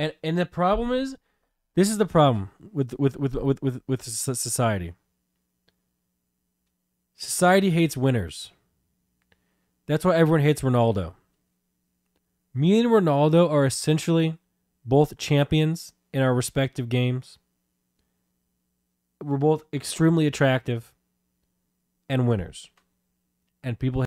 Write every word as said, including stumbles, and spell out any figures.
And and the problem is, this is the problem with with with with with, with society. Society hates winners. That's why everyone hates Ronaldo. Me and Ronaldo are essentially both champions in our respective games. We're both extremely attractive and winners. And people